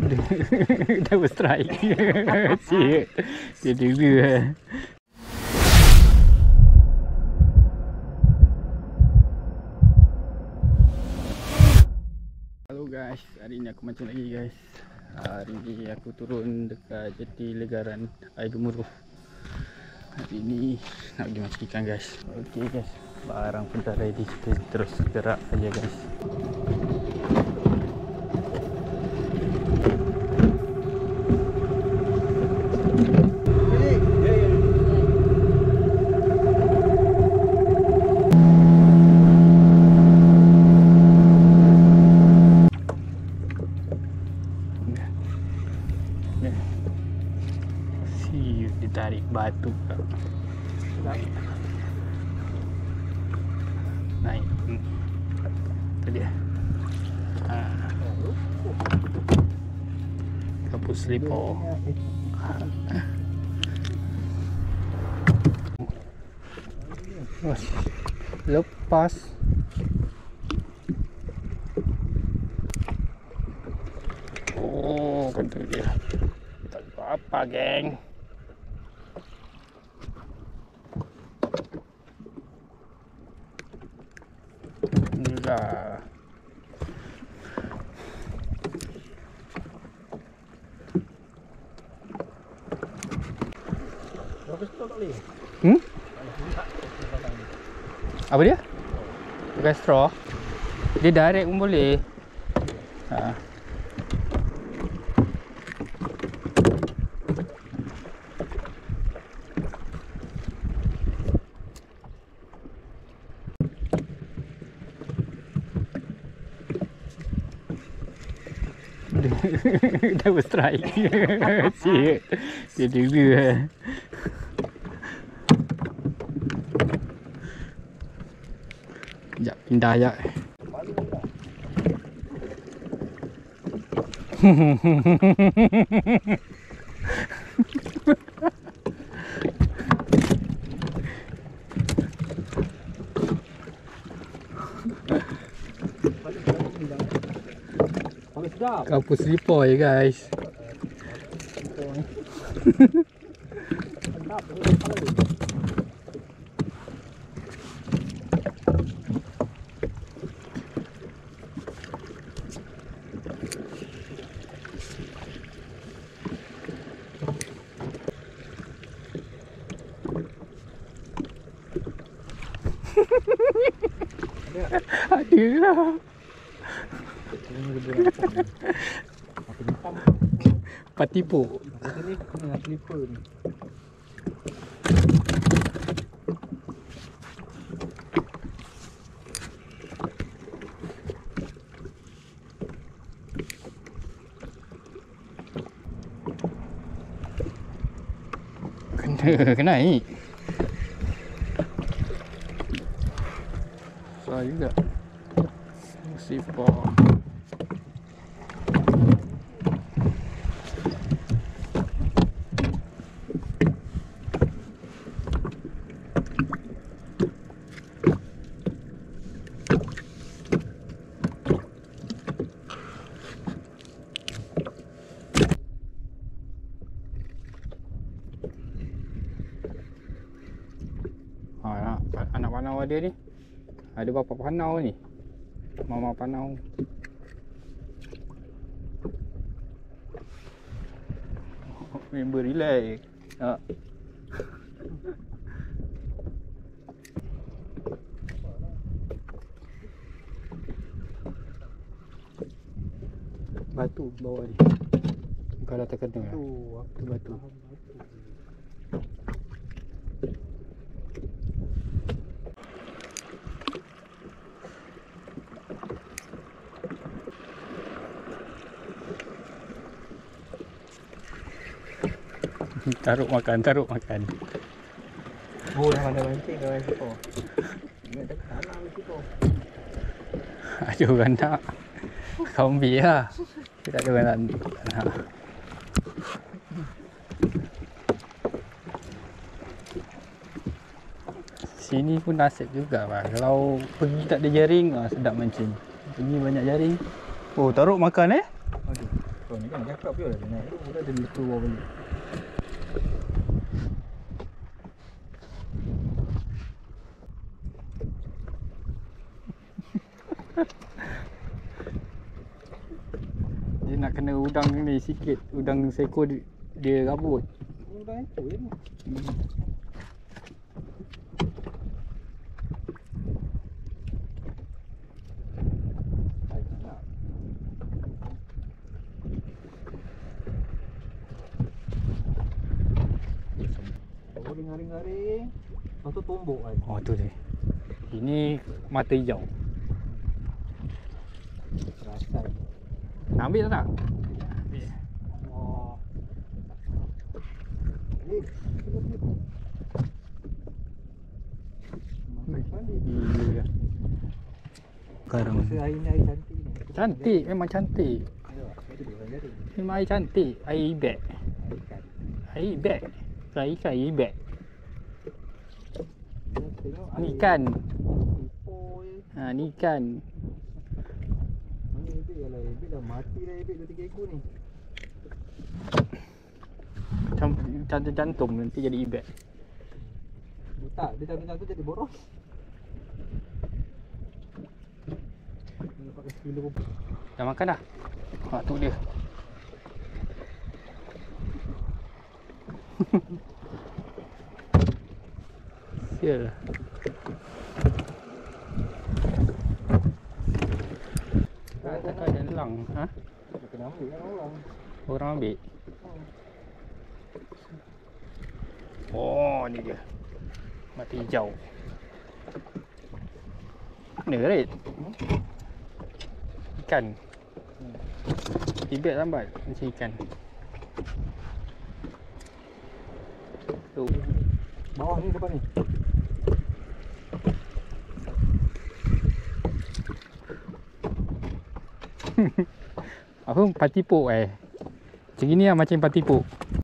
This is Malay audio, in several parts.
Double strike. Cik. Dia dera. Halo guys, hari ni aku mancing lagi guys. Hari ni aku turun dekat jeti Legaran Air Gemuruh. Hari ni nak pergi mancing ikan guys. Okey guys, barang pun dah ready. Kita terus gerak saja guys. Tarik batu naik tu dia kapus selipar lepas kata dia tak apa geng. Apa dia? Bukan straw. Dia direct pun boleh. Double strike. Cik. Dia dera. Sekejap, pindah sekejap. Kapus selipar je guys. Ada lah. Patipu. Ini kena slipper ni. Kena naik. Susah juga. Sipar. Anak panau ada ni. Ada bapa panau ni. Mama panau. Member relax. Batu bawah ni. Kalau terkena tu batu. Taruh makan. Oh, dah mana mancing dah mancing tu. Ingat dah tanam situ. Ada orang nak. Kau ambil lah. Tak ada orang nak. Sini pun nasib juga lah. Kalau pergi tak ada jaring, sedap mancing. Pergi banyak jaring. Oh, taruh makan Aduh. Kau ni kan cakap pun dah naik tu, dah dia keluar balik. Dia nak kena udang ni sikit, udang seekor dia rabut. Udang itu je ni. Ring-ring. Lepas tu tumbuk kan. Oh tu dia. Ini mata hijau. Perasan. Nak ambil tak? Ambil. Wah. Gila. Sekarang Masa air ni air cantik ni. cantik, memang cantik. Memang air cantik, air ibek. Air ibek. Bukan ikan, air ibek. Ni ikan. Ha, ni ikan. Mana ibik lah, ibik dah mati dah ibik 2-3 ekor ni. Macam jantung nanti jadi ibek. Tak, dia jantung-jantung jadi boros. Nampak kilo. Dah makan dah? Ha, tu dia. Sial. Tak ada elang. Ha? Dia kena ambil kan orang. Orang ambil. Oh, ni dia. Mata hijau. Mana Red? Ikan. Ibek lambat macam ikan. Tu. Bawah ni depan ni. Apa patipuk Macam gini lah, macam patipuk.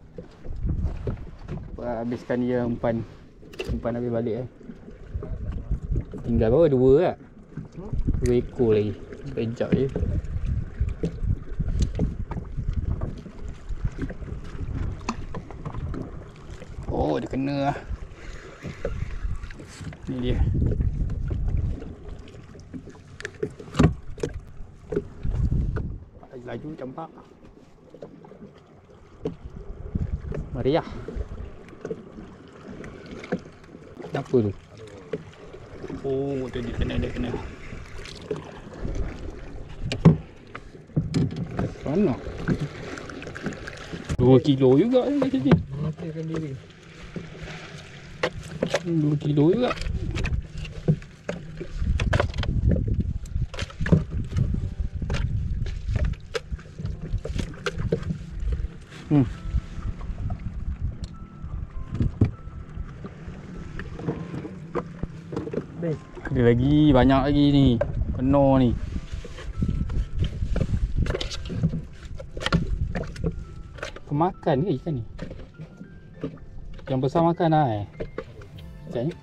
Habiskan dia umpan. Umpan habis balik Tinggal berapa? 2 lah. 2 ekor lagi. Sekejap je. Oh, dia kena lah. Ni dia. Laju campak. Meriah. Apa tu? Oh, tu dia kena. Mana? 2 kilo juga ni macam ni. Matikan diri. 2 kilo juga. Ada lagi, banyak lagi ni. Penuh ni. Kemakan ke ikan ni? Yang besar makan lah Ikan ni?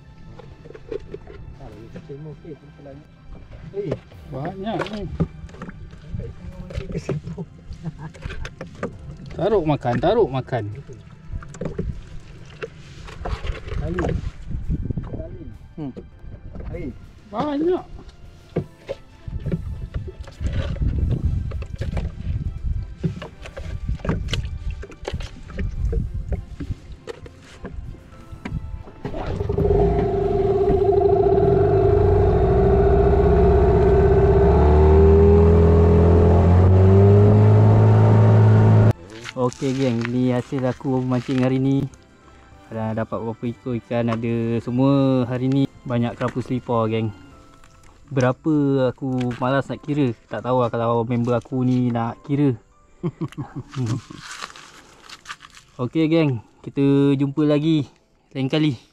Banyak ni. Taruh makan. Banyak. Okey geng, ni hasil aku mancing hari ni. Dah dapat berapa ekor ikan, ada semua hari ni. Banyak kerapu selipar geng. Berapa aku malas nak kira. Tak tahu lah kalau member aku ni nak kira. Okey geng, kita jumpa lagi lain kali.